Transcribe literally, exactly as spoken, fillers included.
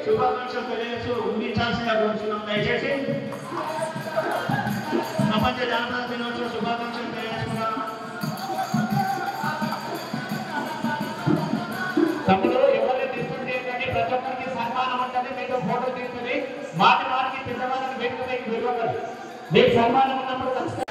శుభాకాంక్షలు తెలియజేస్తూ ఉండించాల్సిందిగా కోరుతున్నాం. దయచేసి ప్రపంచ జానపద దినోత్సవ శుభాకాంక్షలు తెలియజేస్తున్నాం. తమ్ముడు ఎవరిని తీసుకుంటే కానీ ప్రతి ఒక్కరికి సన్మానం ఉంటుంది. మీతో ఫోటో తీసుకుని మాటి మాటికి పెద్దవాళ్ళని వేదిక పైకి వెళ్ళగలరు. మీకు సన్మానం ఉన్నప్పుడు